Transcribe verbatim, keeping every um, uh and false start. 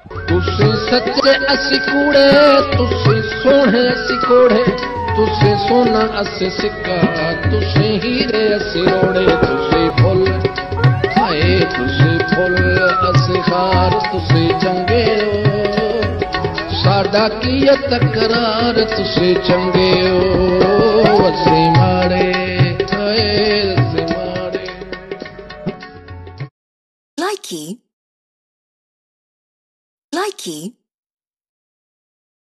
ਤੁਸੀਂ ਸੱਚੇ ਅਸੀਂ ਕੂੜੇ, ਤੁਸੀਂ ਸੋਹਣੇ ਅਸੀਂ ਕੋੜੇ, ਤੁਸੀਂ ਸੋਨਾ ਅਸੀਂ ਸਿੱਕਾ, ਤੁਸੀਂ ਹੀਰੇ ਅਸੀਂ ਰੋੜੇ, ਤੁਸੀਂ ਫੁੱਲ ਹਾਏ ਤੁਸੀਂ ਫੁੱਲ ਅਸੀਂ ਖਾਰ, ਤੁਸੀਂ ਚੰਗੇ ਹੋ ਸਾਡਾ ਕੀ ਹੈ ਤਕਰਾਰ, ਤੁਸੀਂ ਚੰਗੇ ਹੋ ਅਸੀਂ ਮਾੜੇ ਹਾਏ ਅਸੀਂ ਮਾੜੇ। Likey, likey.